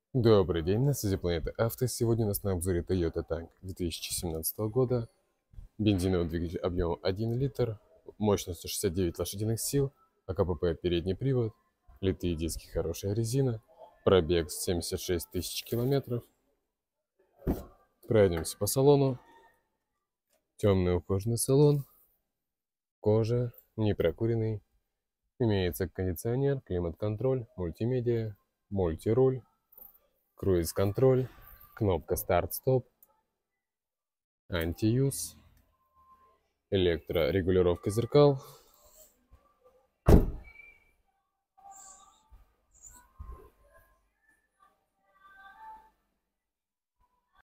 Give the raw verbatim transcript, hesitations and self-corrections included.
Добрый день, на связи Планета Авто. Сегодня у нас на обзоре Toyota Tank две тысячи семнадцатого года. Бензиновый двигатель объемом один литр, мощностью шестьдесят девять лошадиных сил, АКПП передний привод, литые диски, хорошая резина, пробег семьдесят шесть тысяч километров. Пройдемся по салону. Темный ухоженный салон, кожа, не прокуренный. Имеется кондиционер, климат-контроль, мультимедиа, мультируль, круиз-контроль, кнопка старт-стоп, антиюз, электрорегулировка зеркал,